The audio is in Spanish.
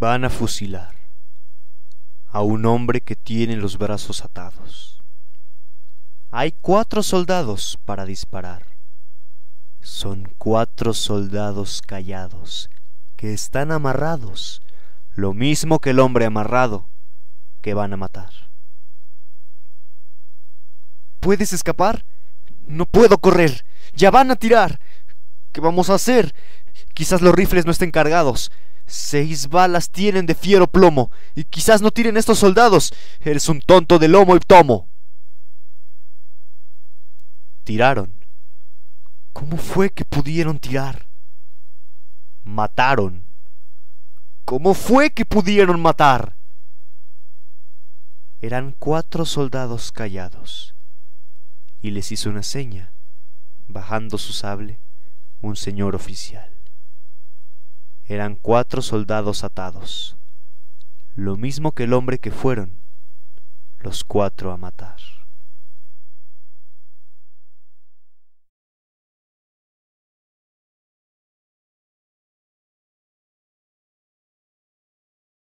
Van a fusilar a un hombre que tiene los brazos atados. Hay 4 soldados para disparar. Son 4 soldados callados que están amarrados, lo mismo que el hombre amarrado que van a matar. ¿Puedes escapar? No puedo correr. Ya van a tirar. ¿Qué vamos a hacer? Quizás los rifles no estén cargados. 6 balas tienen de fiero plomo, y quizás no tiren estos soldados. Eres un tonto de lomo y tomo. Tiraron. ¿Cómo fue que pudieron tirar? Mataron. ¿Cómo fue que pudieron matar? Eran 4 soldados callados, y les hizo una seña, bajando su sable, un señor oficial. Eran 4 soldados atados, lo mismo que el hombre que fueron los 4 a matar.